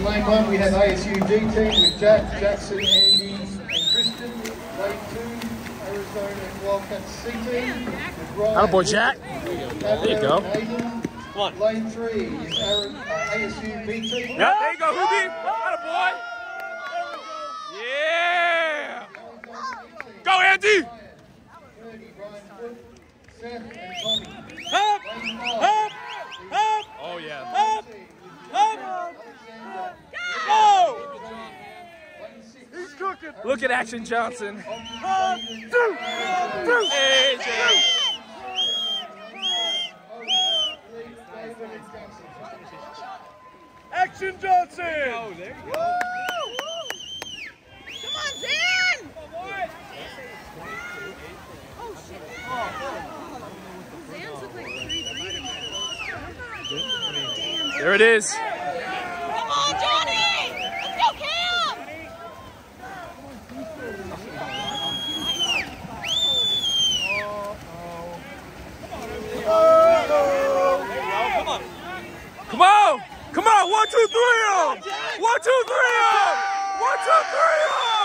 lane 1 we have ASU D team with Jack, Jackson, Andy and Christian. Lane 2, Arizona Wildcats C team with Ryan. Atta boy, Jack. There you go. Come on. Lane 3 is ASU B team. Yeah, there you go, Ruby. Atta boy. Yeah. Go, Andy. 30, Ryan Wood, Seth and Tommy. Up, up, up. Oh, yeah. Up, up. Go. He's cooking. Look at Action Johnson. AJ. Action Johnson. Oh, there you go. Come on, Zan. Oh, shit. Zan's look like 3-3. There it is. Come on, Johnny! Let's go, Cam! Come on! Come on! 1, 2, 3 'em! 1, 2, 3 'em! 1, 2, 3 'em!